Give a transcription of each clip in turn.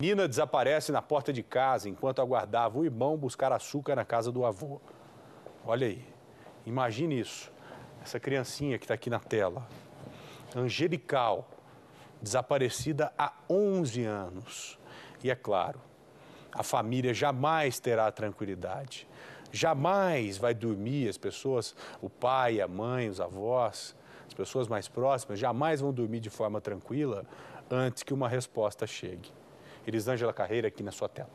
Menina desaparece na porta de casa enquanto aguardava o irmão buscar açúcar na casa do avô. Olha aí, imagine isso. Essa criancinha que está aqui na tela, angelical, desaparecida há 11 anos. E é claro, a família jamais terá tranquilidade. Jamais vai dormir as pessoas, o pai, a mãe, os avós, as pessoas mais próximas, jamais vão dormir de forma tranquila antes que uma resposta chegue. Elisângela Carreira aqui na sua tela.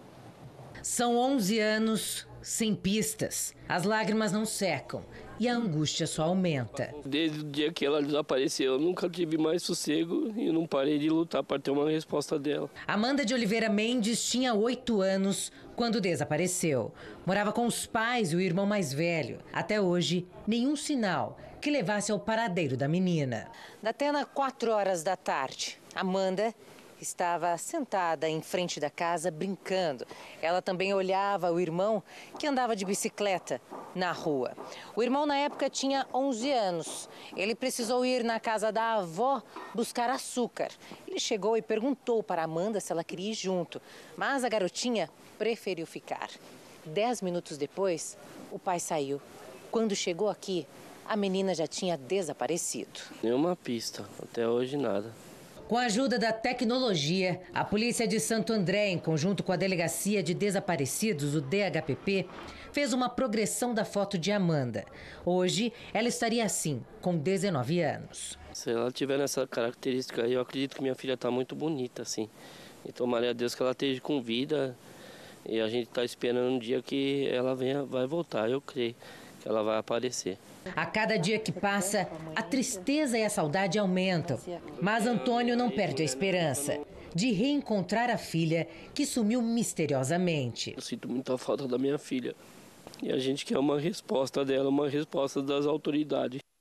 São 11 anos sem pistas. As lágrimas não secam e a angústia só aumenta. Desde o dia que ela desapareceu, eu nunca tive mais sossego e não parei de lutar para ter uma resposta dela. Amanda de Oliveira Mendes tinha 8 anos quando desapareceu. Morava com os pais e o irmão mais velho. Até hoje, nenhum sinal que levasse ao paradeiro da menina. Até nas 4 horas da tarde, Amanda estava sentada em frente da casa brincando. Ela também olhava o irmão que andava de bicicleta na rua. O irmão na época tinha 11 anos. Ele precisou ir na casa da avó buscar açúcar. Ele chegou e perguntou para Amanda se ela queria ir junto, mas a garotinha preferiu ficar. 10 minutos depois, o pai saiu. Quando chegou aqui, a menina já tinha desaparecido. Nenhuma pista, até hoje nada. Com a ajuda da tecnologia, a Polícia de Santo André, em conjunto com a Delegacia de Desaparecidos, o DHPP, fez uma progressão da foto de Amanda. Hoje, ela estaria assim, com 19 anos. Se ela tiver essa característica aí, eu acredito que minha filha está muito bonita, assim. E tomara a Deus que ela esteja com vida. E a gente está esperando um dia que ela vai voltar, eu creio que ela vai aparecer. A cada dia que passa, a tristeza e a saudade aumentam. Mas Antônio não perde a esperança de reencontrar a filha que sumiu misteriosamente. Eu sinto muita falta da minha filha. E a gente quer uma resposta dela, uma resposta das autoridades.